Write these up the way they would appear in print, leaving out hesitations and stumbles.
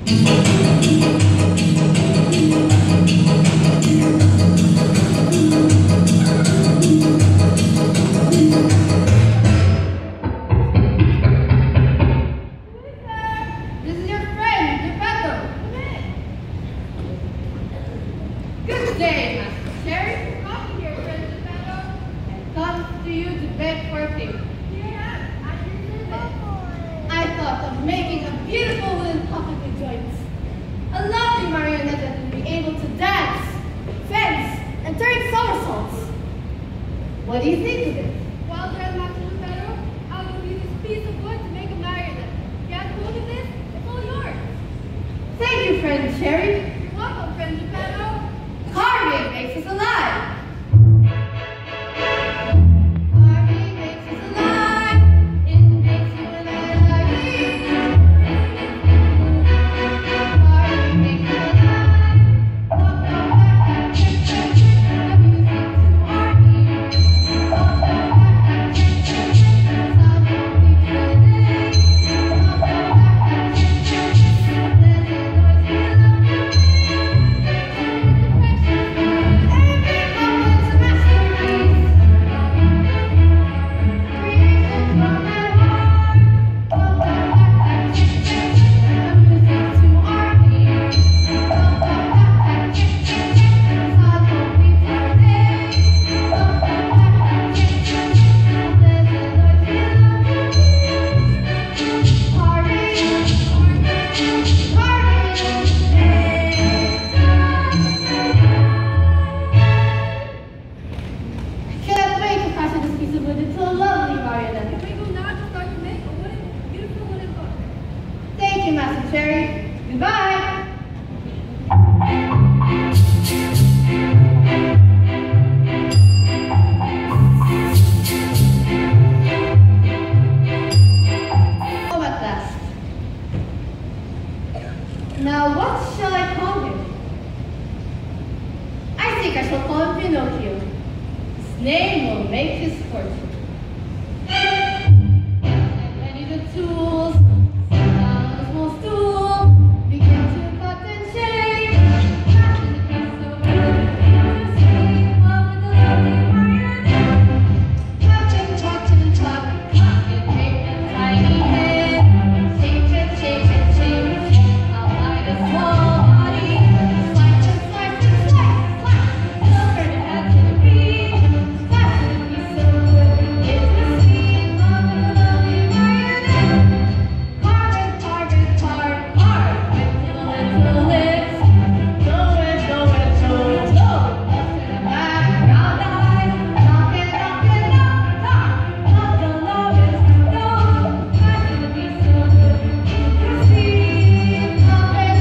Now what shall I call him? I think I shall call him Pinnochio. His name will make his fortune. I need the tools, sit down on a small stool, begin to cut and shake, fashion the piece of wood, to sleep while with the lovely marionette. Touch and tuck, tuck and make a tiny head, shake and shake and shake. Small body, slice and slice and slice, slice. Look her head to the beat, fashion a piece of wood, get to sleep on the lovely marionette. Carve and carve and carve, carve with the little lips. Go and go and go, go. Up to the back, round eyes, knock and knock and knock, knock. Knock the longest to go, fashion a piece of wood, get to sleep on it.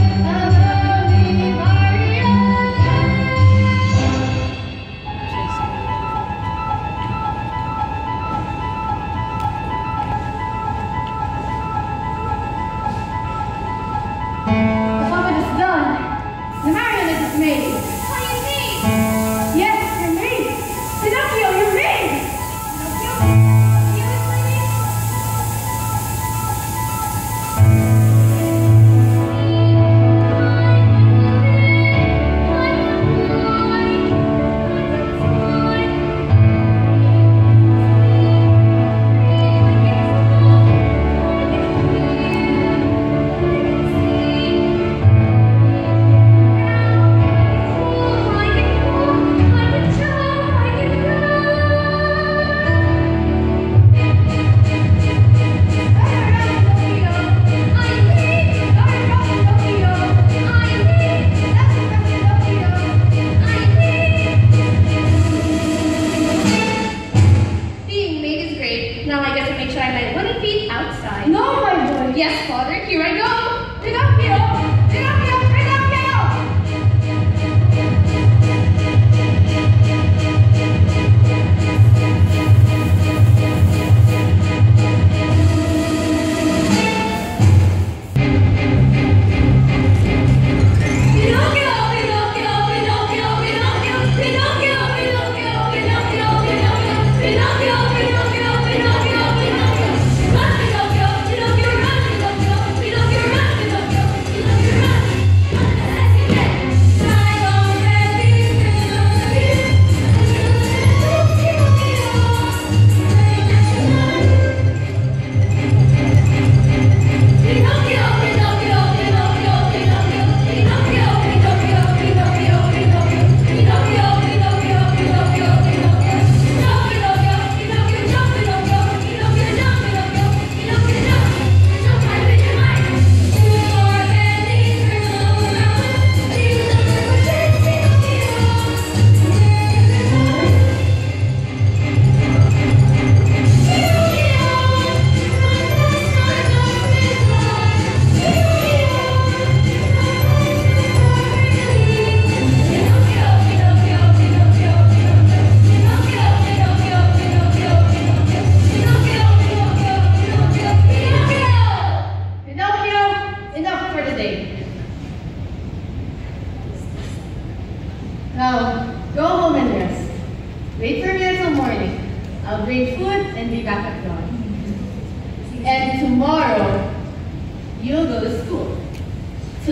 Pinnochio,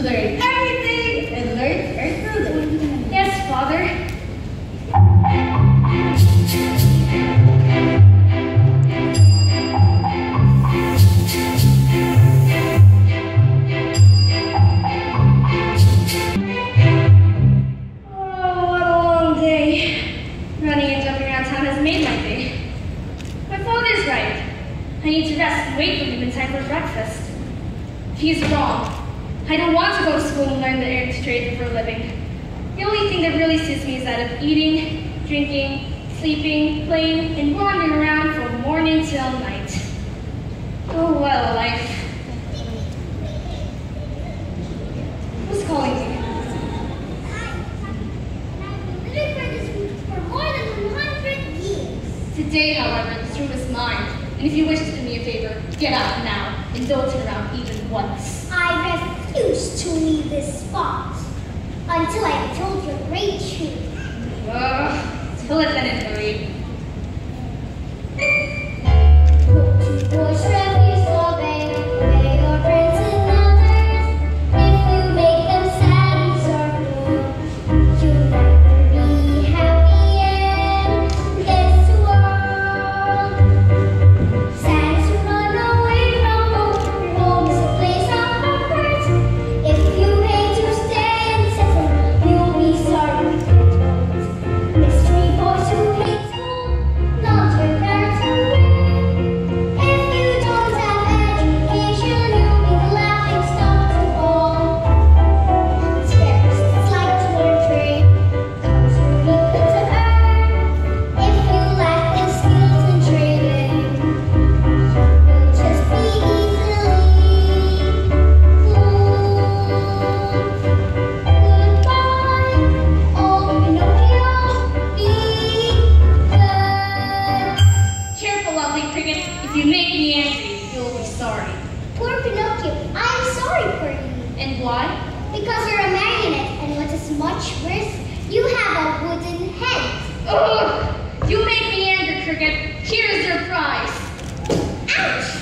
learn everything and learn earth. Yes, Father. Oh, what a long day. Running and jumping around town has made my day. My father's right. I need to rest and wait for him in time for breakfast. He's wrong. I don't want to go to school and learn the earth trade for a living. The only thing that really suits me is that of eating, drinking, sleeping, playing, and wandering around from morning till night. Oh, what a life. Who's calling me? I've been living for this room for more than 100 years. Today, however, this room is mine. And if you wish to do me a favor, get out now and don't turn around even once. I refuse to leave this spot until I've told you a great truth. Till it then and hurry. Boys, refuse, obey, obey your friends and elders. If you make them sad and sorrowful, you'll never be happy in this world. Sad is to run away from home. Your home is a place of comfort. If you hate to stay and settle, you'll be sorry for it. Mystery boys who hate school, not your parents who will. If you don't have education, you'll be the laughing stock to all. Terrorists like to learn trade, comes from good to earn. If you lack the skills in trading, you'll just be easily fooled. Goodbye, old Pinocchio, be good. Careful, lovely cricket. If you make me angry, you'll be sorry. Poor Pinocchio, I am sorry for you. And why? Because you're a marionette, and what is much worse, you have a wooden head. Ugh! You make me angry, cricket. Here's your prize. Ouch!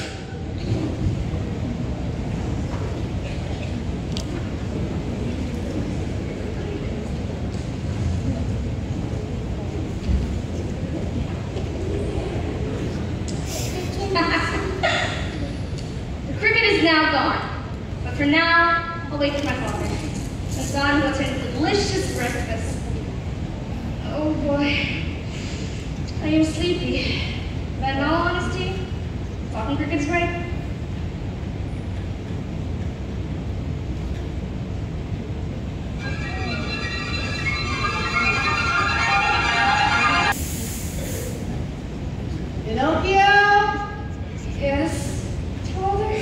The cricket is now gone. But for now, I'll wait for my father. And God will attend a delicious breakfast. Oh boy. I am sleepy. But in all honesty, talking cricket's right. Pinocchio! Yes, father?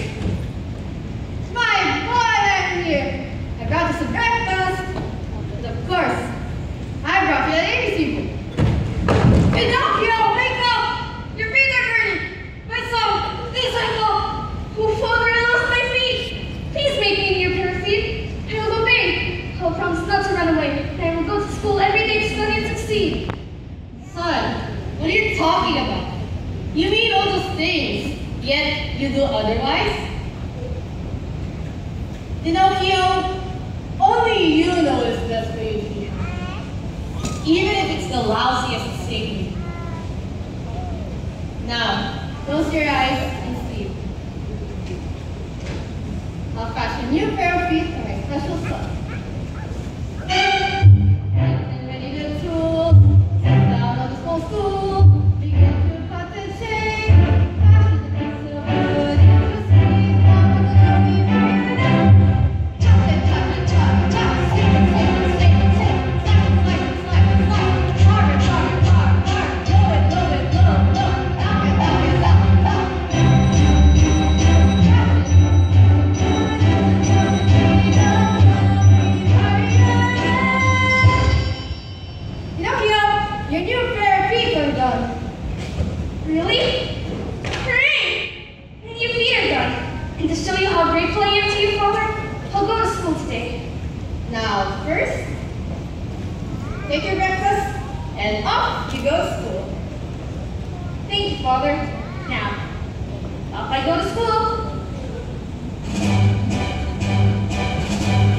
My boy, I'm here. I brought you some breakfast. And of course, I brought you an ABC book. Pinocchio, wake up! Your feet are burning. My son, please wake up. Oh, father, I lost my feet. Please make me your pair of feet. I will obey. I will promise not to run away. And I will go to school every day to study and succeed. Son, what are you talking about? You mean all those things, yet you do otherwise? Pinocchio, only you know what's best for you here. Even if it's the lousiest thing. Now, close your eyes and sleep. I'll fetch a new pair of feet for my special son. And ready to tools, sit down on the small stool, begin to cut and shake, fashion the piece of wood into sleep, now we're gonna be marionette. Chop and chop and chop, chop, stick and stick and stick and stick, slack and slack and slack and slack, char and char and char, char, blow it, blow it, blow, blow, knock it, knock it, knock it, knock. Pinocchio, your new pair of feet are done. Really? Hooray! And your feet are done. And to show you how grateful I am to you, father, I'll go to school today. Now, first, take your breakfast and off you go to school. Thank you, father. Now, off I go to school.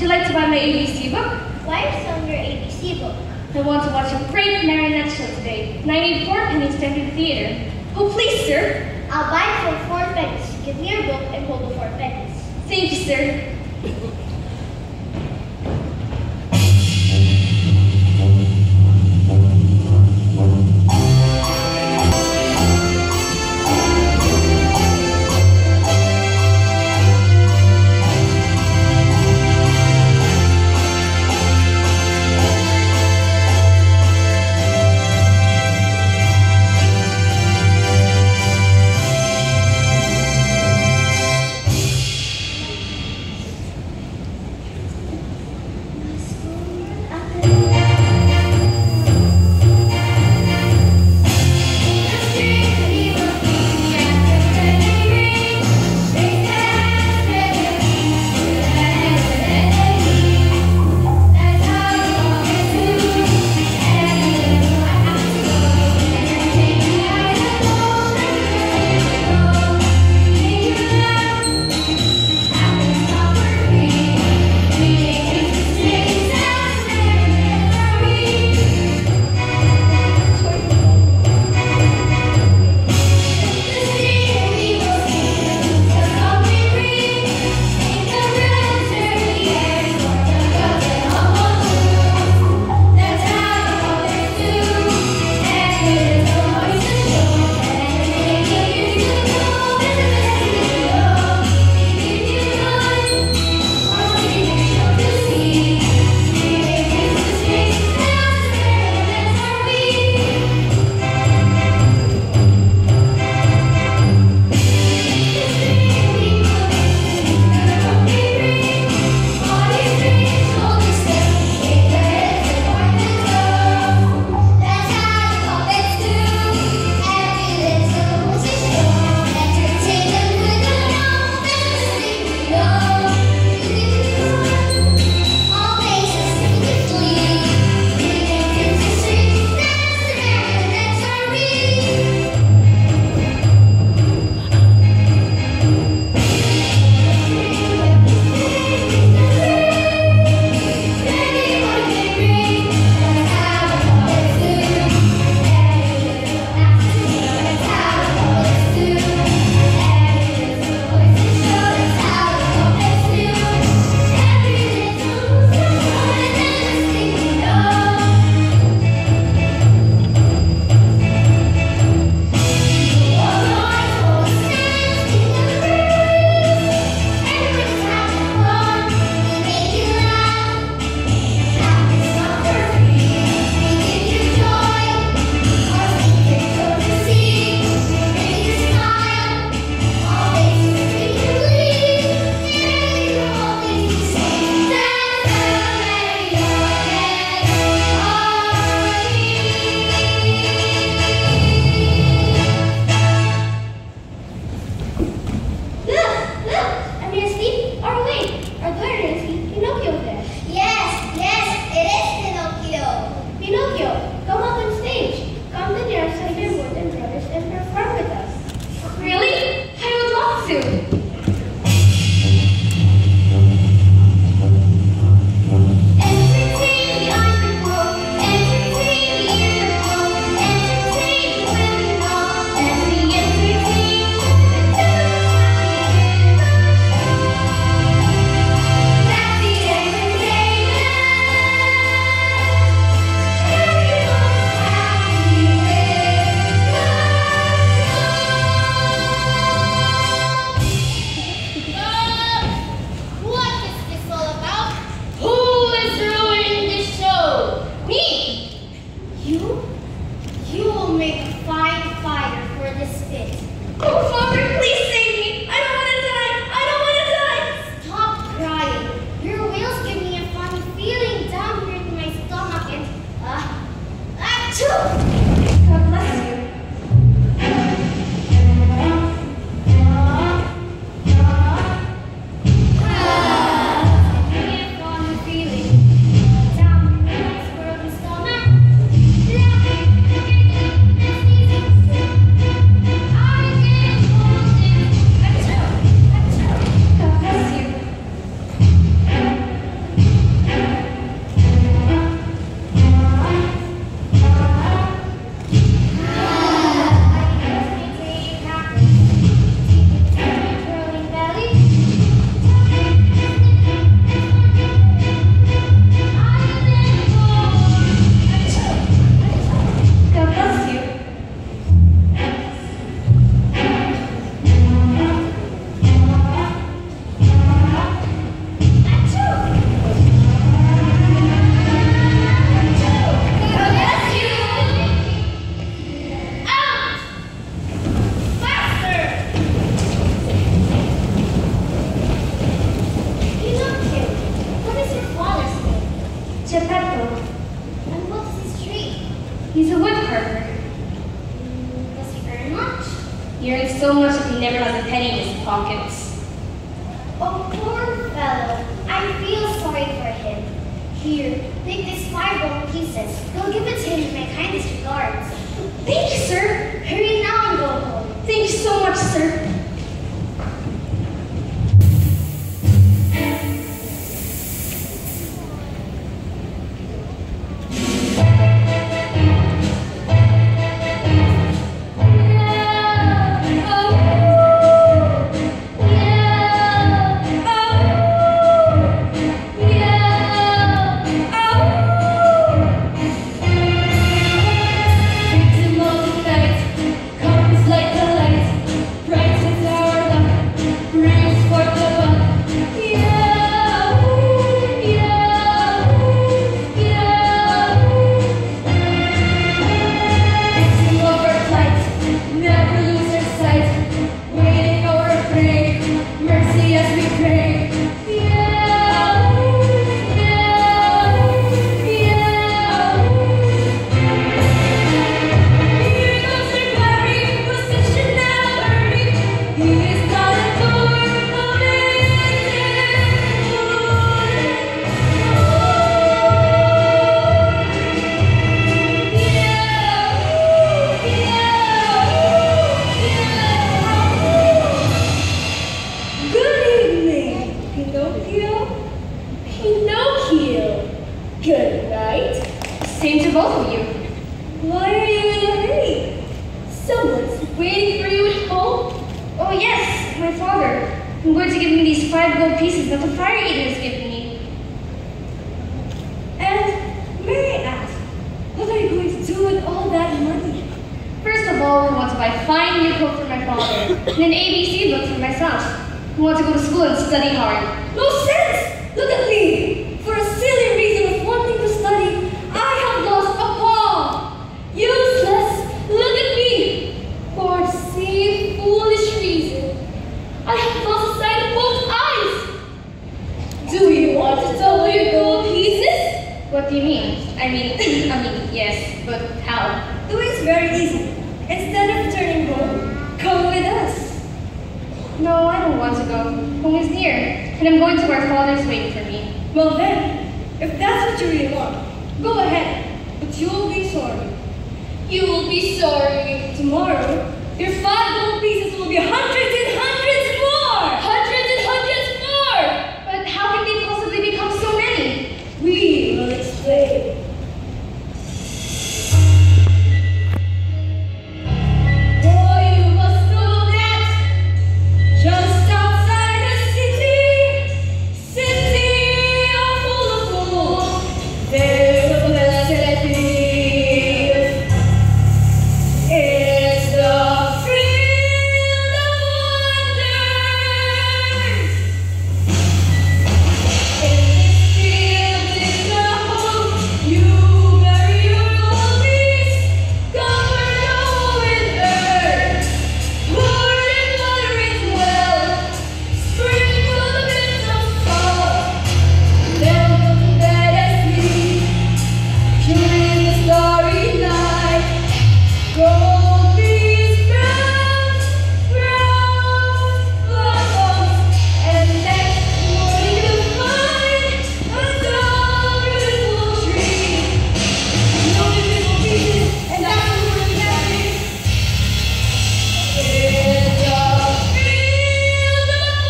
you like to buy my ABC book? Why are you selling your ABC book? I want to watch a great marionette show today, and I need 4 pennies to enter the theater. Oh, please, sir. I'll buy it for 4 pennies. Give me your book and hold the 4 pennies. Thank you, sir. never has a penny in his pockets. Oh, poor fellow. I feel sorry for him. Here, take this 5 gold pieces. Go give it to him with my kindest regards. Thank you, sir. Hurry now and go home. Thank you so much, sir. Pinnochio. Good night. Same to both of you. Why are you in a hurry? Someone's waiting for you at home? Oh yes, my father. I'm going to give me these 5 gold pieces that the fire eater has given me. And may I ask, what are you going to do with all that money? First of all, we want to buy a fine new coat for my father, and an ABC book for myself. We want to go to school and study hard. No sense! Look at me! For a silly reason of wanting to study, I have lost a paw! Useless! Look at me! For the same foolish reason, I have lost sight of both eyes! Do you want to double your gold pieces? What do you mean? I mean, yes, but how? The way is very easy. Instead of turning gold, come with us. No, I don't want to go. Home is near, and I'm going to where father's waiting for me. Well then, if that's what you really want, go ahead, but you'll be sorry. You will be sorry. Tomorrow, your 5 gold pieces will be hundreds and hundreds more! Hundreds and hundreds more! But how can they possibly become so many? We will explain. Just outside the city of full, there will blessed be. It's the field of wonders. In this field is the hope you bury your gold piece, covered all with earth. Poured in water its well, sprinkled bits of salt, then go to bed asleep. During the starry night, gold bees brown, blossoms, and next morning you'll find a tall, beautiful tree. No beautiful pieces, and that's what we're getting. It's a field of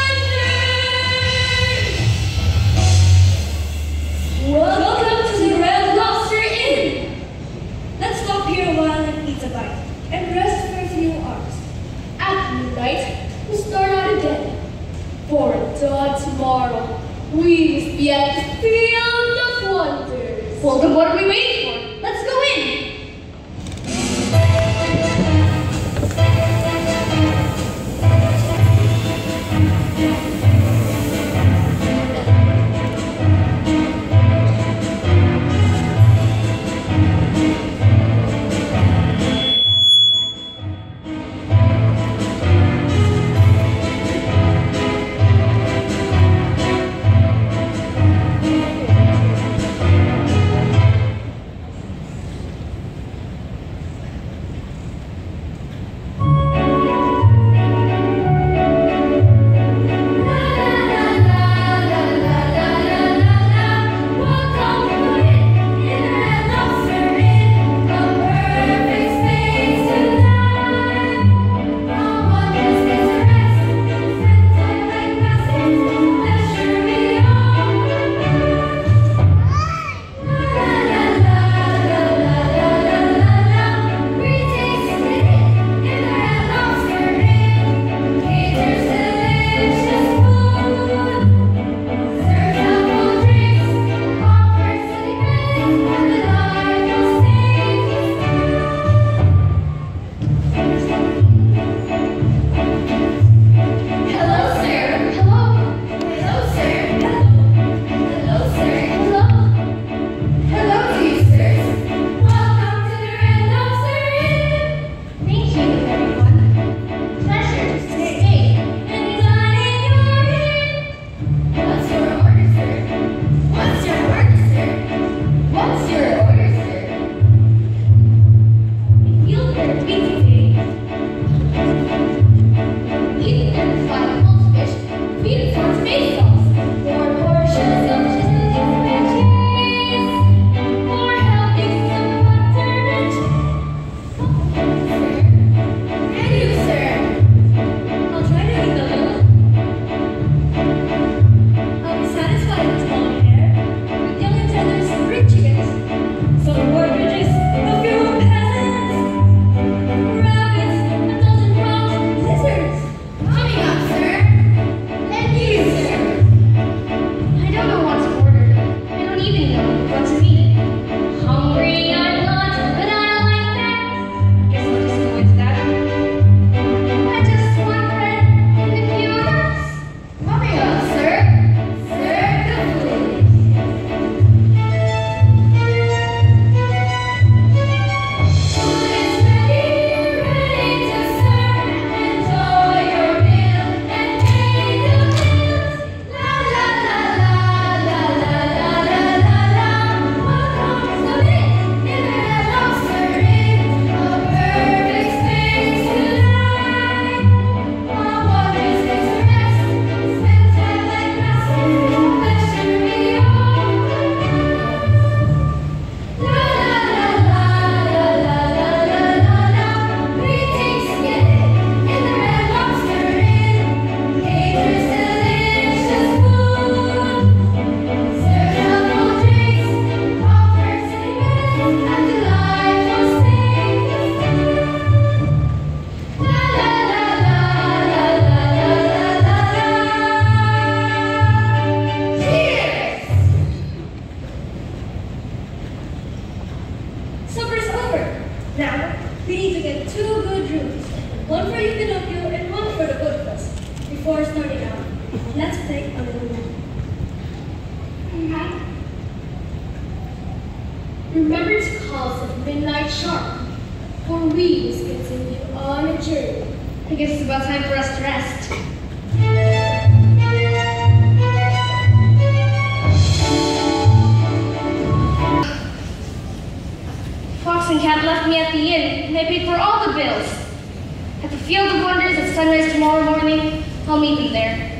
wonders. Welcome to the Red Lobster Inn. Let's stop here a while and eat a bite, and rest for a few hours. At midnight, we'll start out again. For dawn tomorrow, we must be at the Field of Wonders. Well, then what are we waiting for? Let's go in. Let's play a little more. Remember to call us at midnight sharp, for we must continue on a journey. I guess it's about time for us to rest. Fox and Cat left me at the inn, and they paid for all the bills. At the Field of Wonders at sunrise tomorrow morning, I'll meet them there.